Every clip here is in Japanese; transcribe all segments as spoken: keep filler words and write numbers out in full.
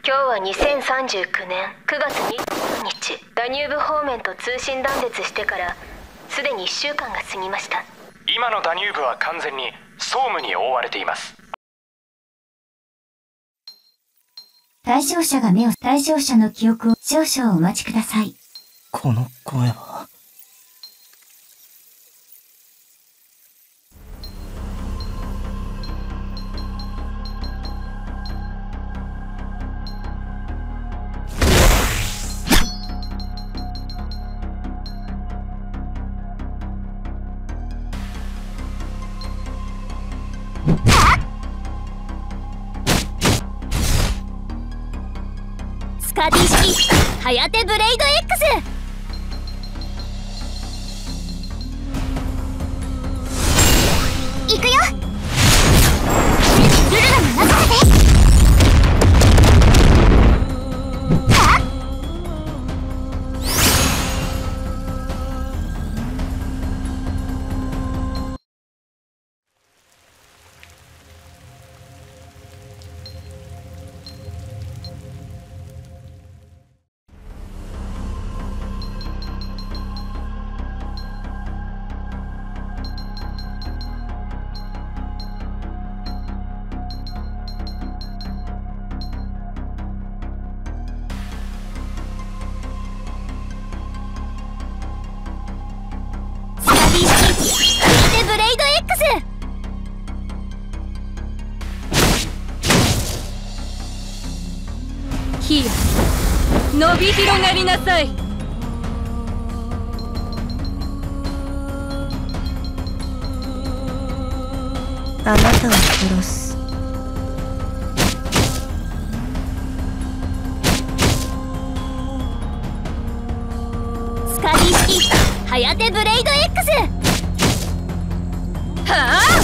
今日はにせんさんじゅうきゅうねんくがつにじゅうさんにち、ダニューブ方面と通信断絶してからすでにいっしゅうかんが過ぎました。 今のダニューブは完全に総務に覆われています。 対象者が目を、対象者の記憶を少々お待ちください。 この声は。 スカディ式ハヤテブレイド X。 行くよ。ルルラに任せて。ブレイド X。 ヒー伸び広がりなさい。 あなたを殺す。 スカディ式ハヤテブレイド X。 はあ。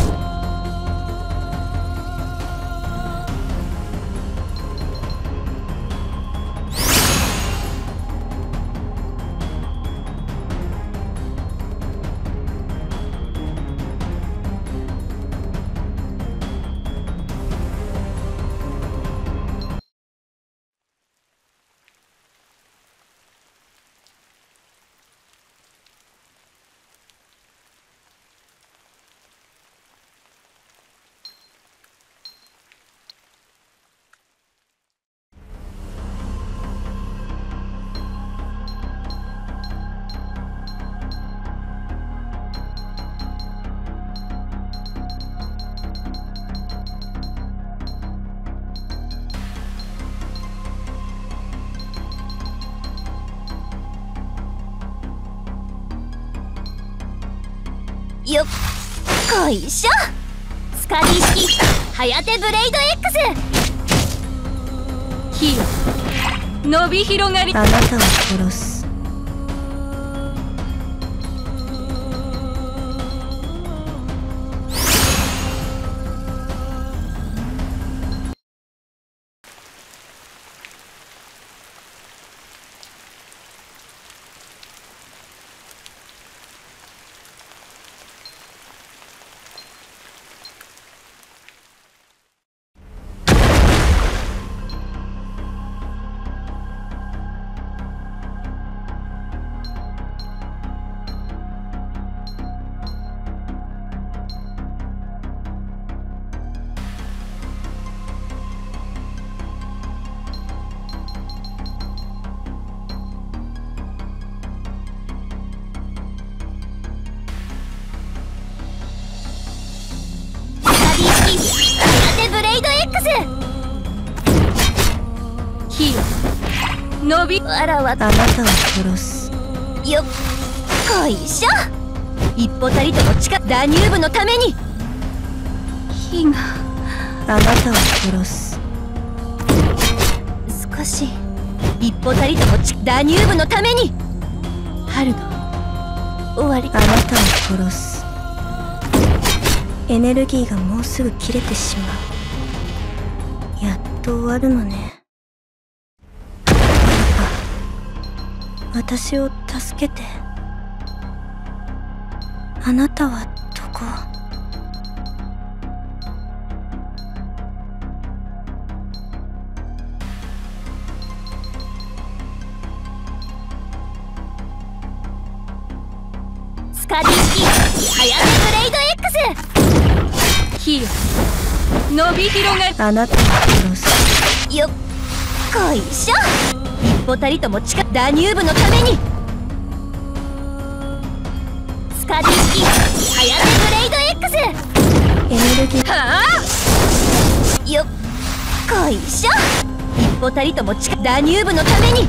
よっこいしょ。スカディ式ハヤテブレイド X。 ヒー伸び広がり。 あなたを殺す。ブレイド X。 ヒー伸びわらわ。あなたを殺す。 よっこいしょ。一歩たりとも近くダニューブのために。火があなたを殺す。 少し一歩たりとも近くダニューブのために。春の終わり。 あなたを殺す。エネルギーがもうすぐ切れてしまう。やっと終わるのね。パパ、私を助けて。あなたはどこ？ カディ式ハヤテブレイド X。 ヒー伸び広がる。 あなたを殺す。 よっこいしょ。一歩たりとも近ダニューブのためにスカディ式ハヤテブレイド X。 エネルギーはあよっこいしょ。一歩たりとも近ダニューブのために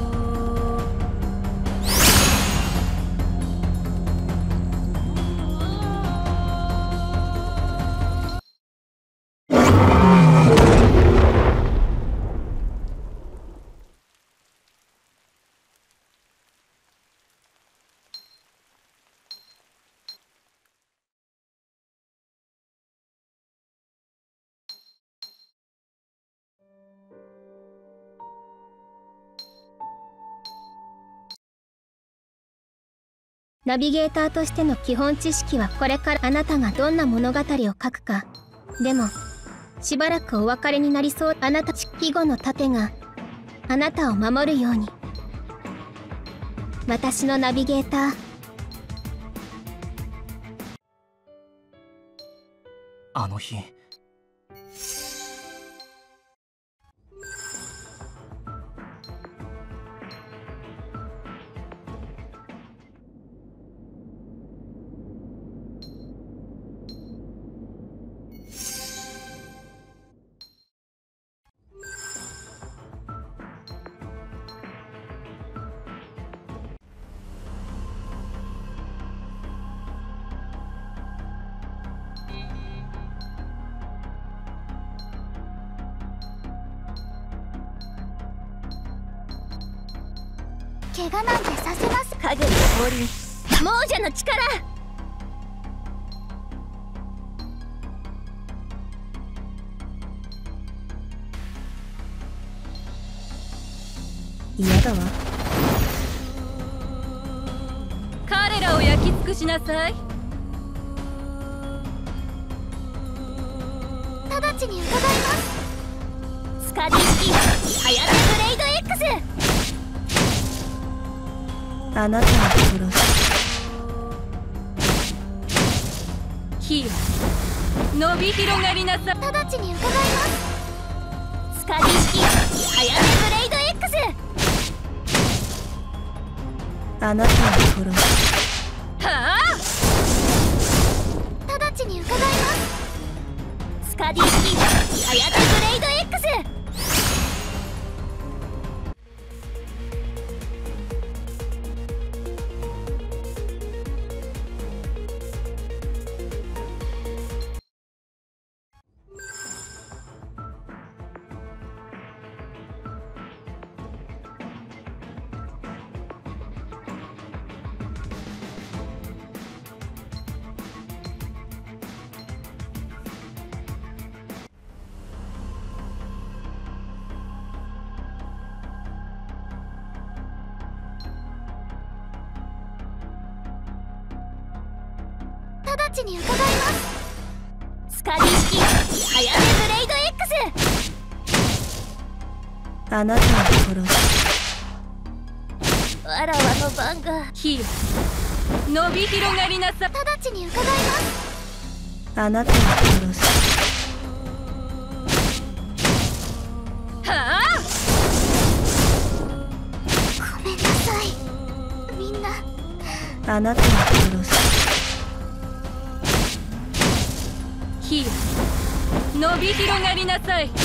ナビゲーターとしての基本知識はこれからあなたがどんな物語を書くか。でもしばらくお別れになりそう。あなた死後の盾があなたを守るように。私のナビゲーター。 あの日怪我なんてさせます。 影の森亡者の力。 嫌だわ。 彼らを焼き尽くしなさい。 直ちに伺います。 スカディ式ハヤテブレイド X。 あなたを殺す。 ヒー伸び広がりなさい。 直ちに伺います。 スカディ式ハヤテブレイド X。 あなたを殺す。 はあ直ちに伺います。 スカディ式ハヤテブレイド X。 直ちに伺います。 スカディ式ハヤテブレイド X。 あなたを殺す。 わらわの番が。ヒー伸び広がりなさい。 直ちに伺います。 あなたを殺す。 はあごめんなさい。みんなあなたを殺す。 ヒー伸び広がりなさい。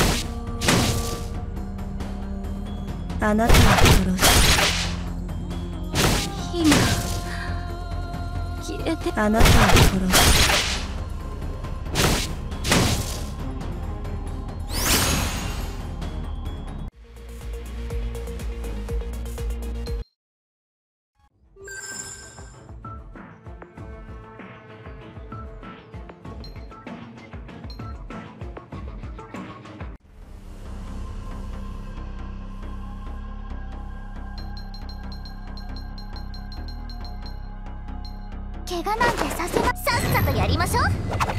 あなたを殺す。 火が切れて。 あなたを殺す。 怪我なんてさせま。さっさとやりましょう。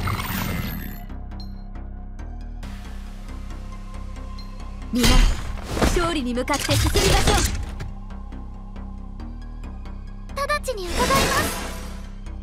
皆勝利に向かって進みましょう。 直ちに伺います。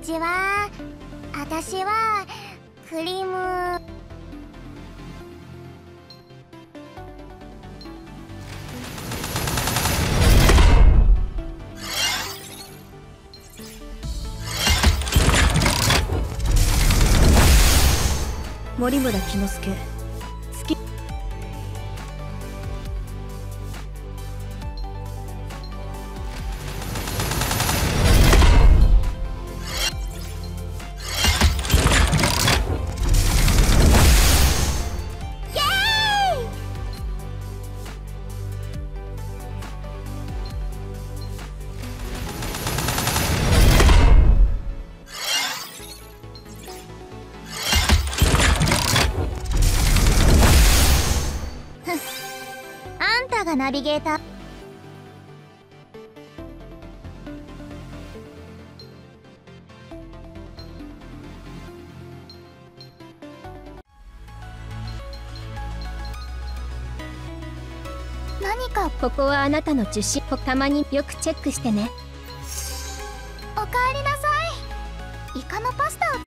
ちは。私はクリーム。 森村木之助。好き。 ナビゲーター。何か。 ここはあなたの受信。たまによくチェックしてね。 おかえりなさい。イカのパスタを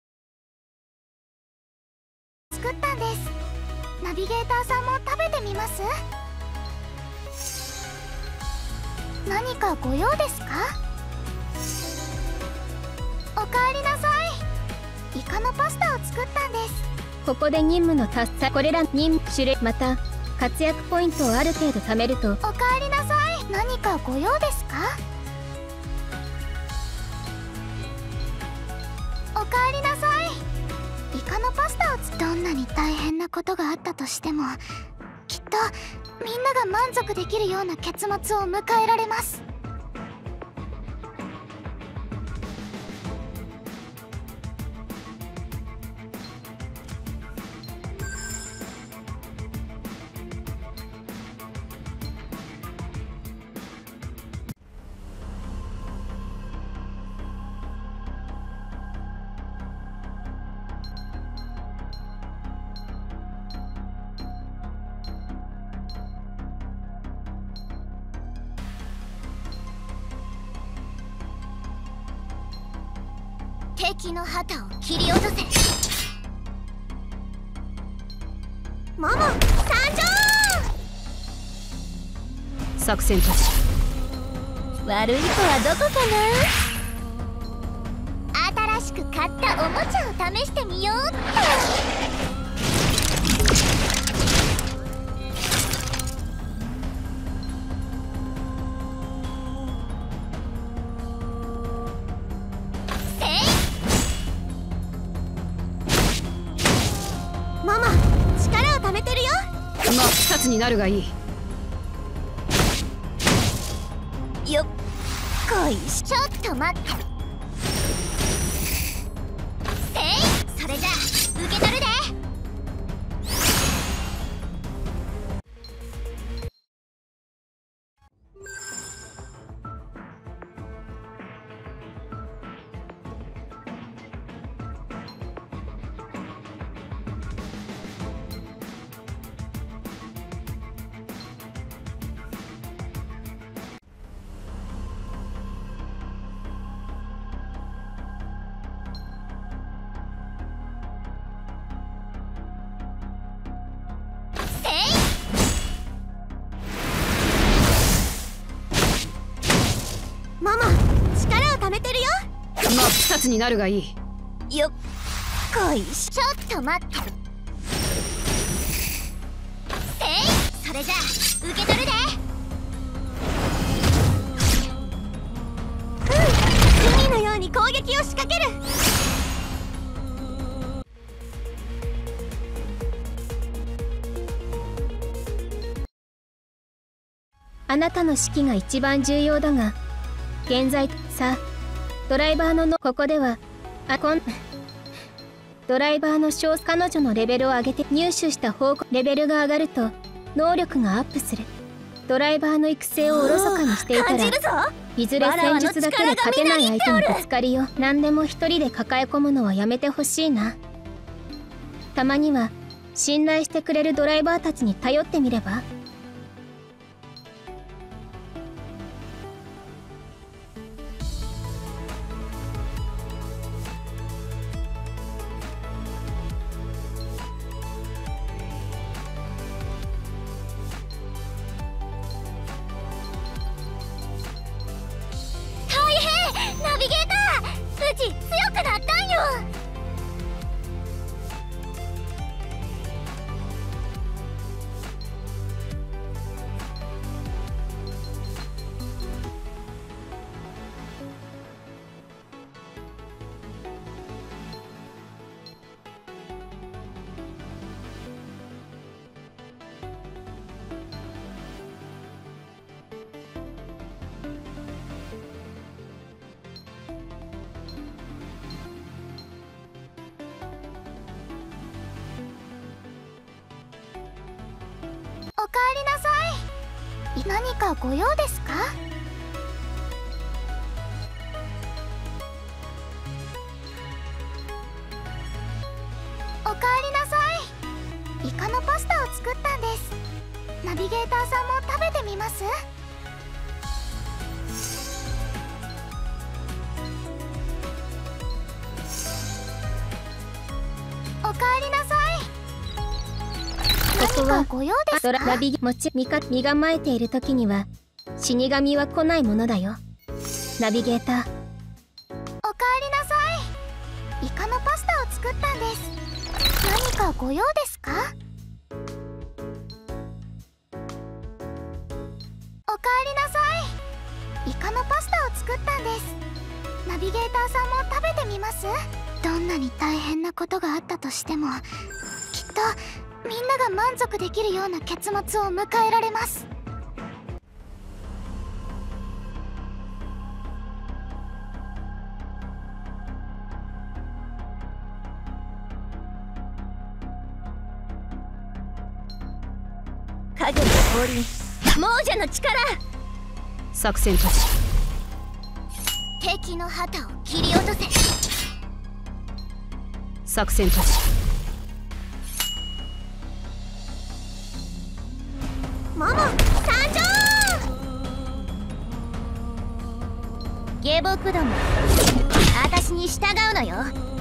作ったんです。ナビゲーターさんも食べてみます？何かご用ですか？おかえりなさい。イカのパスタを作ったんです。 ここで任務の達成。これら任務種類また活躍ポイントをある程度貯めると。 おかえりなさい。何かご用ですか？おかえりなさい。イカのパスタをつ。どんなに大変なことがあったとしても、きっとみんなが満足できるような結末を迎えられます。敵の旗を切り落とせ。ママ参上。 作戦開始。悪い子はどこかな。新しく買ったおもちゃを試してみようっと。 真っ二つになるがいい。 よっこいしょ。ちょっと待って。せい。それじゃあ受け取るで。 ママ、力を貯めてるよ。真っ二つになるがいい。 よっこいしょ。ちょっと待って。せい。それじゃあ受け取るで。 うん、海のように攻撃を仕掛ける。 あなたの指揮が一番重要だが、現在さあドライバーののここではあこんドライバーの少彼女のレベルを上げて入手した方向。レベルが上がると能力がアップする。ドライバーの育成をおろそかにしていたらいずれ戦術だけで勝てない相手にぶつかりよ。何でも一人で抱え込むのはやめてほしいな。たまには信頼してくれるドライバーたちに頼ってみれば。 ち強くなったんよ。おかえりなさい。何かご用ですか？おかえりなさい。イカのパスタを作ったんです。ナビゲーターさんも食べてみます？おかえりなさい。 ここはご用ですか？ ドラナビゲもち身か身構えている時には死神は来ないものだよ。ナビゲーター。 おかえりなさい。イカのパスタを作ったんです。何かご用ですか？おかえりなさい。イカのパスタを作ったんです。ナビゲーターさんも食べてみます？どんなに大変なことがあったとしても、きっとみんなが満足できるような結末を迎えられます。 影の降臨、亡者の力。 作戦開始。 敵の旗を切り落とせ。 作戦開始。 モモ参上。 下僕ども、私に従うのよ。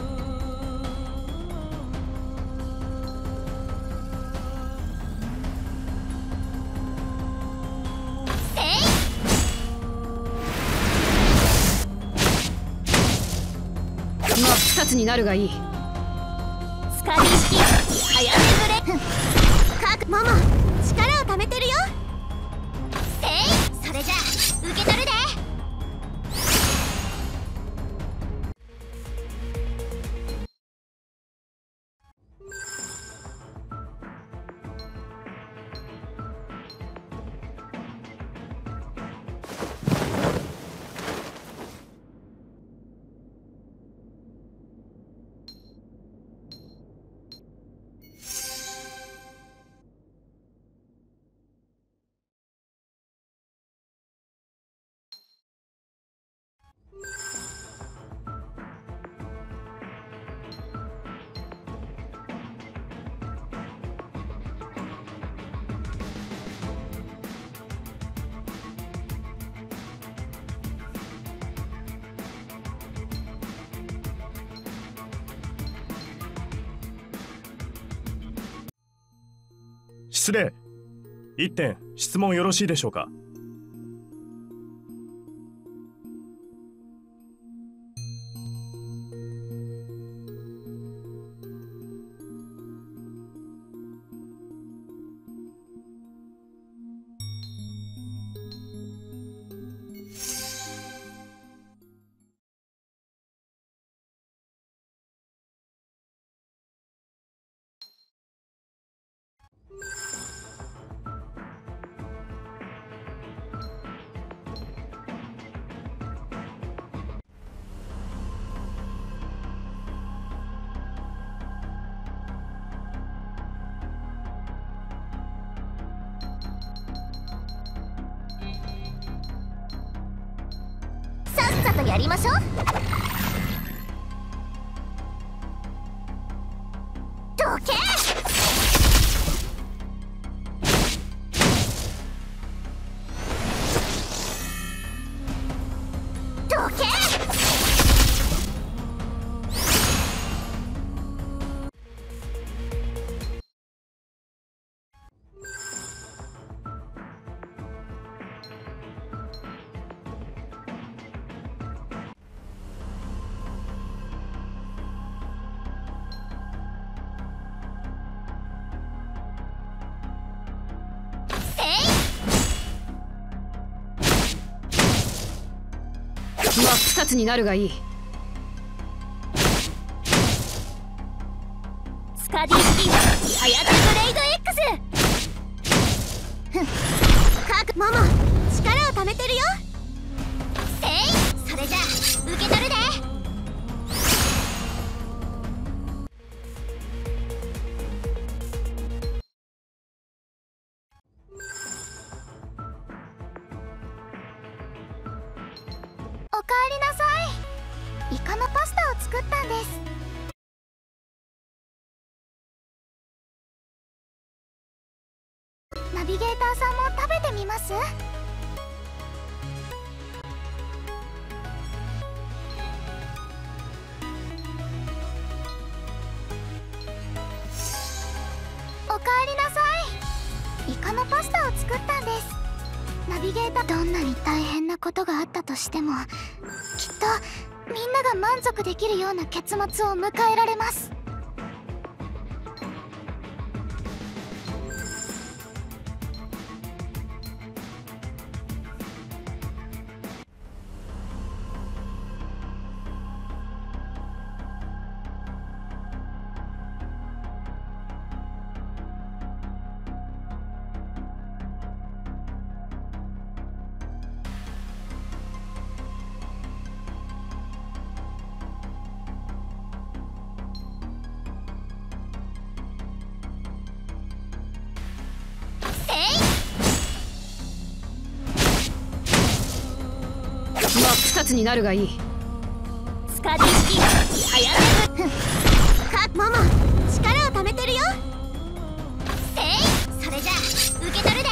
真っ二つになるがいい。 スカディ式早めブレ。各モモ、力をためてるよ。 せい、それじゃあ受け取るで。 失礼。一点質問よろしいでしょうか。 さっさとやりましょう。どけ。どけ。 真っ二つになるがいい。スカディスキーハヤテブレイド X。 ふん各モモ力をためてるよ。せい、それじゃ受け取るで。 おかえりなさい。イカのパスタを作ったんです。ナビゲーターさんも食べてみます？おかえりなさい。イカのパスタを作ったんです。ナビゲーター、どんなに大変なことがあったとしても、きっとみんなが満足できるような結末を迎えられます。 真っ二つになるがいい。スカディスキーハヤテブ。各モモ力をためてるよ。せい、それじゃ受け取るで。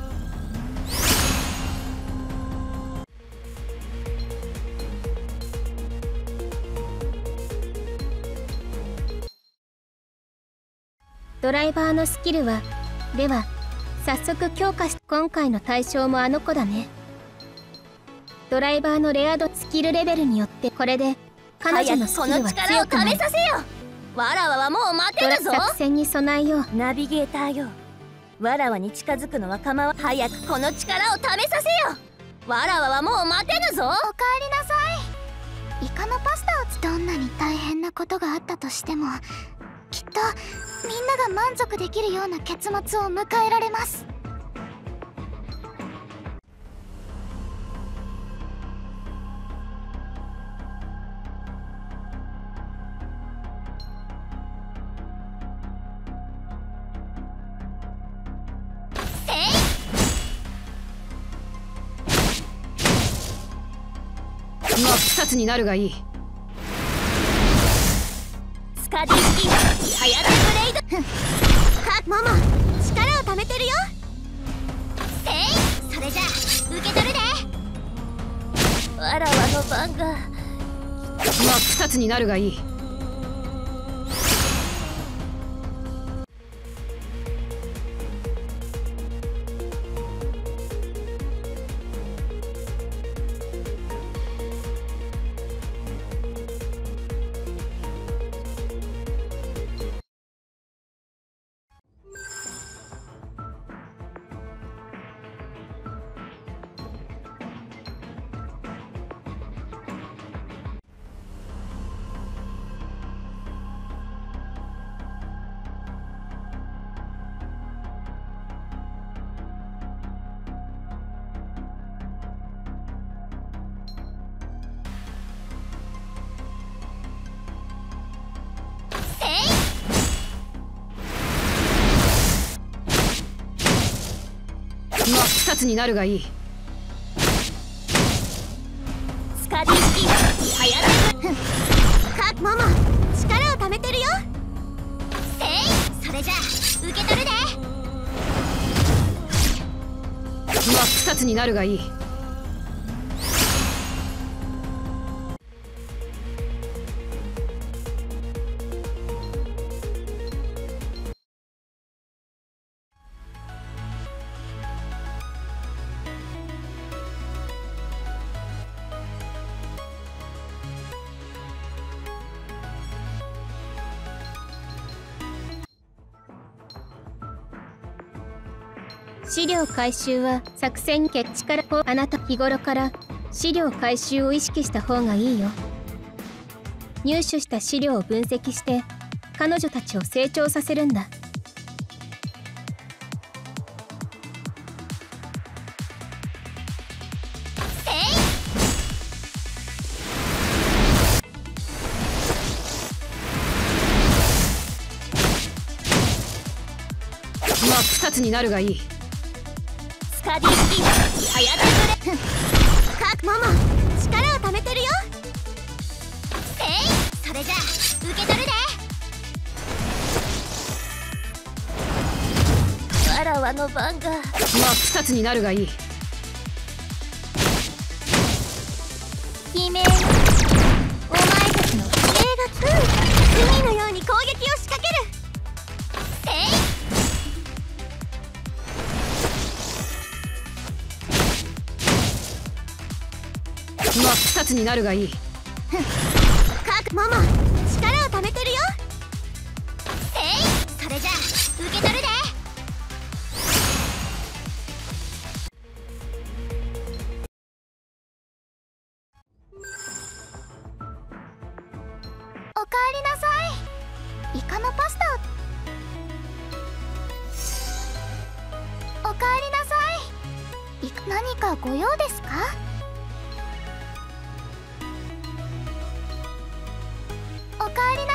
ドライバーのスキルは、では早速強化し、今回の対象もあの子だね。ドライバーのレア度スキルレベルによって、これで彼女のスキルは強くなる。 試させよ。わらわはもう待てるぞ。 作戦に備えよう。 ナビゲーターよ、わらわに近づくのは構わ。早くこの力を試させよ。わらわはもう待てぬぞ。 おかえりなさい。イカのパスタをつ、どんなに大変なことがあったとしても、きっとみんなが満足できるような結末を迎えられます。 真っ二つになるがいい。スカディスキーハヤテブレイド。各モモ力をためてるよ。せい、それじゃ受け取るで。わらわの番が。真っ二つになるがいい。真っ二つになるがいい。スカディスキーハヤテブ。各モモ力をためてるよ。せい、それじゃ受け取るで。真っ二つになるがいい。 資料回収は作戦決地から。あなた日頃から資料回収を意識した方がいいよ。入手した資料を分析して彼女たちを成長させるんだ。 真っ二つになるがいい。 スカディスキーはやってくれ。かモモ力をためてるよ。えい、それじゃ受け取るで。わらわの番が真っ二つになるがいい。 悲鳴、お前たちの悲鳴が来る。海のように攻撃を仕掛ける。えい、 真っ二つになるがいい。 かモモ力をためてるよ。えい、それじゃ受け取るで。 おかえりなさい。イカのパスタを。おかえりなさい。いか何かご用ですか？おかえりな